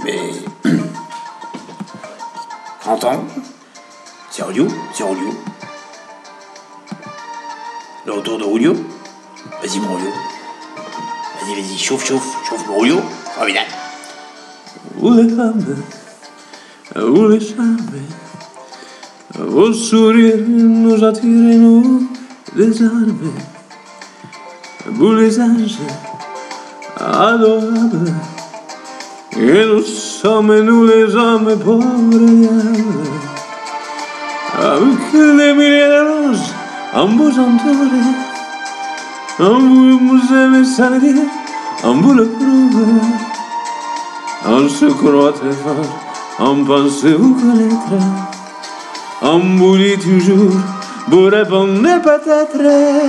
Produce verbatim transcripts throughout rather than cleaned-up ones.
Mais... trente ans. C'est Julio, c'est Julio. Le retour de Julio. Vas-y mon Julio. Vas-y, vas-y, chauffe, chauffe, chauffe mon Julio. Formidable. Où les femmes, où les femmes, vos sourires nous attirent, nous les armes, vous les anges adorables, et nous sommes nous les hommes pauvres diables, avec des milliers de roses en vous entourez, en vous vous aimez sans dire, en vous le prouvez. On se croit très fort, on pense vous connaître. On vous dit toujours, vous répondez peut-être.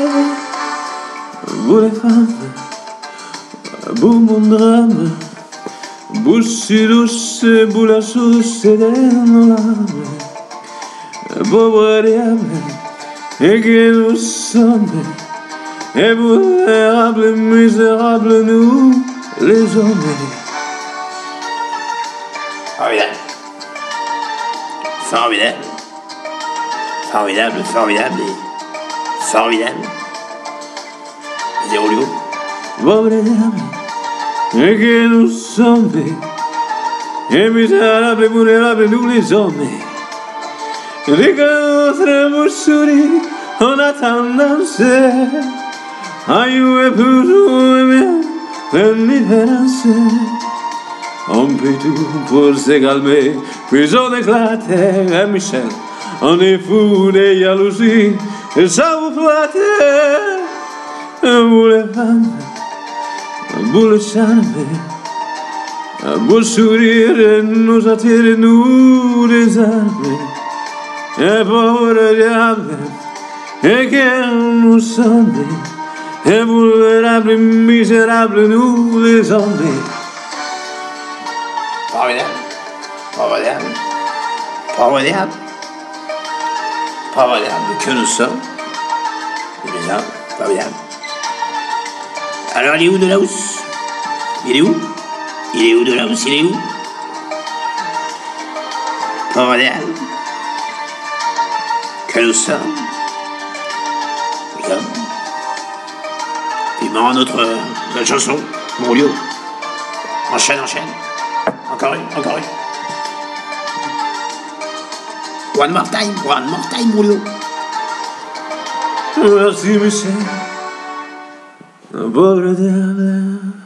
Vous les femmes, vous mon drame, vous si douce, vous la source de nos larmes. Pauvre diable, et que nous sommes, et vulnérables, misérables, nous les hommes. Formidable. Formidable. Formidable, formidable et formidable. Vas-y, Julio. Pauvre diable, et que nous sommes, et misérables, et vulnérables, nous les hommes. Et que notre bouche sourit, on a tendance à jouer plus ou moins l'indifférence. On peut tout pour se calmer, puis on éclate, et Michel, on est fou de jalousie, et ça vous flatte. Vous les femmes, vous le charme, vous sourire nous attire, nous les armes, et pauvre diable, et que nous sommes, et vulnérables, misérables, nous les hommes. Formidable. Formidable. Formidable. Formidable que nous sommes. Les hommes. Formidable. Alors, il est où de la housse? Il est où? Il est où de la housse? Il est où? Formidable. Que nous sommes. Les hommes. Vivement notre, notre chanson. Mon lieu. Enchaîne, enchaîne. Encore une, encore une. One more time, one more time, Julio. Merci, Michel. Pauvre diable.